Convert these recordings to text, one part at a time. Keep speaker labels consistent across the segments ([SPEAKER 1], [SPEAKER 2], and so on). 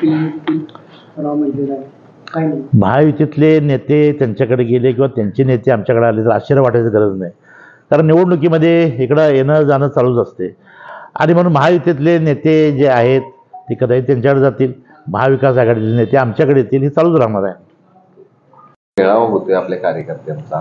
[SPEAKER 1] महायुतीतले नेते त्यांच्याकडे गेले किंवा त्यांचे नेते आमच्याकडे आले तर आश्चर्य वाटायची गरज नाही, कारण निवडणुकीमध्ये इकडं येणं जाणं चालूच असते. आणि म्हणून महायुतीतले नेते जे आहेत ते कदाचित त्यांच्याकडे जातील, महाविकास आघाडीचे नेते आमच्याकडे येतील, हे चालूच राहणार आहे.
[SPEAKER 2] मेळावा होतोय आपल्या कार्यकर्त्यांचा,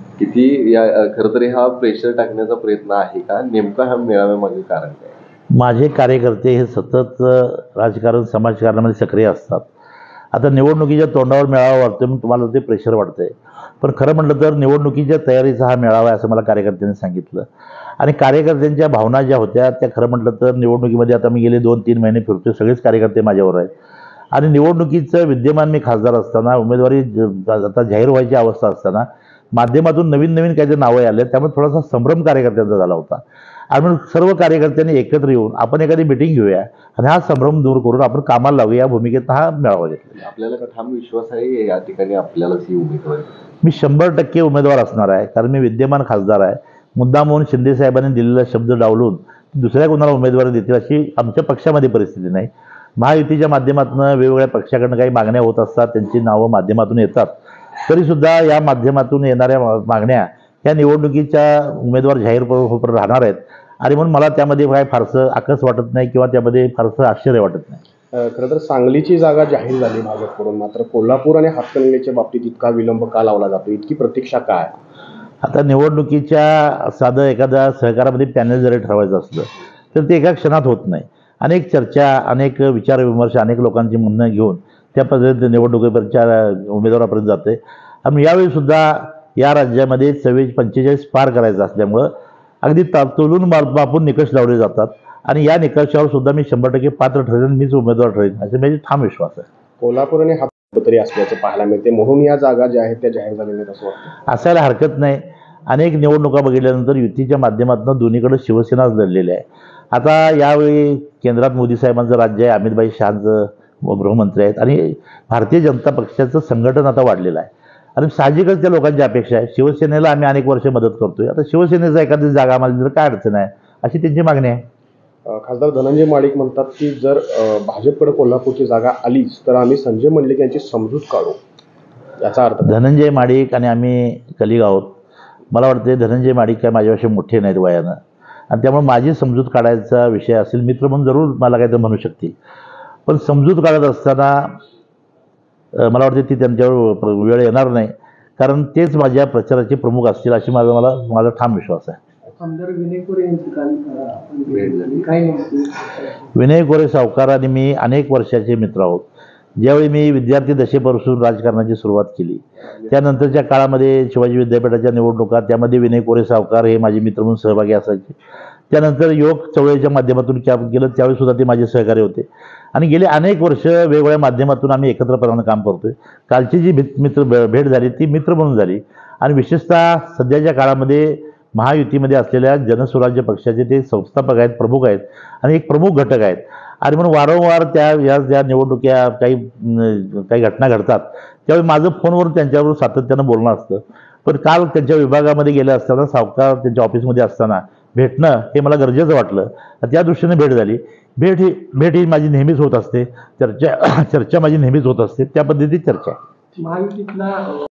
[SPEAKER 2] किती खरं तरी हा प्रेशर टाकण्याचा प्रयत्न आहे का? नेमका हा मेळाव्यामागे कारण काय?
[SPEAKER 1] माझे कार्यकर्ते हे सतत राजकारण समाजकारणामध्ये सक्रिय असतात. आता निवडणुकीच्या तोंडावर मेळावा वाटतोय म्हणून तुम्हाला ते प्रेशर वाटतंय, पण खरं म्हटलं तर निवडणुकीच्या तयारीचा हा मेळावा आहे असं मला कार्यकर्त्यांनी सांगितलं. आणि कार्यकर्त्यांच्या भावना ज्या होत्या त्या खरं म्हटलं तर निवडणुकीमध्ये आता मी गेले 2-3 महिने फिरतोय, सगळेच कार्यकर्ते माझ्यावर आहेत. आणि निवडणुकीचं विद्यमान मी खासदार असताना, उमेदवारी आता जाहीर व्हायची अवस्था असताना माध्यमातून नवीन नवीन काहीतरी नावं आले, त्यामुळे थोडासा संभ्रम कार्यकर्त्यांचा झाला होता. आणि म्हणून सर्व कार्यकर्त्यांनी एकत्र येऊन आपण एखादी मिटिंग घेऊया आणि हा संभ्रम दूर करून आपण कामाला लावूया या भूमिकेत हा मेळावा घेतला.
[SPEAKER 2] आपल्याला ठाम विश्वास आहे या ठिकाणी आपल्यालाच ही उमेदवारी?
[SPEAKER 1] मी 100% उमेदवार असणार आहे, कारण मी विद्यमान खासदार आहे. मुद्दाम म्हणून शिंदे साहेबांनी दिलेला शब्द डावलून दुसऱ्या कोणाला उमेदवारी देतील अशी आमच्या पक्षामध्ये परिस्थिती नाही. महायुतीच्या माध्यमातून वेगवेगळ्या पक्षाकडनं काही मागण्या होत असतात, त्यांची नावं माध्यमातून येतात, तरीसुद्धा या माध्यमातून येणाऱ्या मागण्या या निवडणुकीच्या उमेदवार जाहीर राहणार आहेत. आणि म्हणून मला त्यामध्ये काय फारसं आकस वाटत नाही किंवा त्यामध्ये फारसं आश्चर्य वाटत नाही.
[SPEAKER 3] खरं तर सांगलीची जागा जाहीर झाली भाजपकडून, मात्र कोल्हापूर आणि हातकणंगलेच्या बाबतीत इतका विलंब का लावला जातो? इतकी प्रतीक्षा काय?
[SPEAKER 1] आता निवडणुकीच्या साधं एखाद्या सहकारामध्ये पॅनल जरी ठरवायचं असलं तर ते एका क्षणात होत नाही. अनेक चर्चा, अनेक विचारविमर्श, अनेक लोकांची म्हणणं घेऊन त्या पद्धतीने निवडणुकीच्या उमेदवारापर्यंत जाते. आणि यावेळीसुद्धा या राज्यामध्ये 45 पार करायचं असल्यामुळं अगदी तोलून मापून निकष लावले जातात. आणि या निकषावर सुद्धा मी 100% पात्र ठरेन, मीच उमेदवार ठरेन असे माझे ठाम विश्वास आहे.
[SPEAKER 3] कोल्हापूर आणि हात तरी असल्याचं पाहायला मिळते, म्हणून या जागा ज्या आहेत त्या जाहीर झालेल्या आहेत असं वाटतं.
[SPEAKER 1] असायला हरकत नाही. अनेक निवडणुका बघितल्यानंतर युतीच्या माध्यमातून दोन्हीकडे शिवसेनाच लढलेली आहे. आता यावेळी केंद्रात मोदी साहेबांचं राज्य आहे, अमित शहांचं गृहमंत्री आहेत आणि भारतीय जनता पक्षाचं संघटन आता वाढलेलं आहे. आणि साहजिकच त्या लोकांची अपेक्षा आहे, शिवसेनेला आम्ही अनेक वर्ष मदत करतोय, आता शिवसेनेचा एखादी जागा आम्हाला दिली तर काय अडचण आहे अशी त्यांची मागणी आहे.
[SPEAKER 3] खासदार धनंजय माडिक म्हणतात की जर भाजपकडे कोल्हापूरची जागा आलीच तर आम्ही संजय मंडलिक यांची समजूत काढू. याचा अर्थ
[SPEAKER 1] धनंजय माडिक आणि आम्ही कलिग आहोत. मला वाटते धनंजय माडिक काय माझ्यापेक्षा मोठे नाहीत वयानं, आणि त्यामुळे माझी समजूत काढायचा विषय असेल, मित्र म्हणून जरूर मला काय तर म्हणू शकतील, पण समजूत काढत असताना मला वाटते ती त्यांच्यावर वेळ येणार नाही, कारण तेच माझ्या प्रचाराचे प्रमुख असतील अशी माझा ठाम विश्वास आहे. विनय कोरे सावकार आणि मी अनेक वर्षाचे मित्र आहोत. ज्यावेळी मी विद्यार्थी दशेपासून राजकारणाची सुरुवात केली, त्यानंतरच्या काळामध्ये शिवाजी विद्यापीठाच्या निवडणुका, त्यामध्ये विनय कोरे सावकार हे माझे मित्र म्हणून सहभागी असायचे. त्यानंतर युवक चळवळीच्या माध्यमातून काम केलं, त्यावेळी सुद्धा ते माझे सहकारी होते. आणि गेले अनेक वर्ष वेगवेगळ्या माध्यमातून आम्ही एकत्रपणानं काम करतोय. कालची जी भेट झाली ती मित्र म्हणून झाली. आणि विशेषतः सध्याच्या काळामध्ये महायुतीमध्ये असलेल्या जनस्वराज्य पक्षाचे ते संस्थापक आहेत, प्रमुख आहेत आणि एक प्रमुख घटक आहेत. आणि म्हणून वारंवार ज्या निवडणुक्या काही घटना घडतात त्यावेळी माझं फोनवरून त्यांच्याबरोबर सातत्यानं बोलणं असतं. पण काल त्यांच्या विभागामध्ये गेले असताना, सावकार त्यांच्या ऑफिसमध्ये असताना भेटणं हे मला गरजेचं वाटलं. त्या दृष्टीने भेट झाली. भेट ही माझी नेहमीच होत असते, चर्चा माझी नेहमीच होत असते, त्या पद्धतीत चर्चा.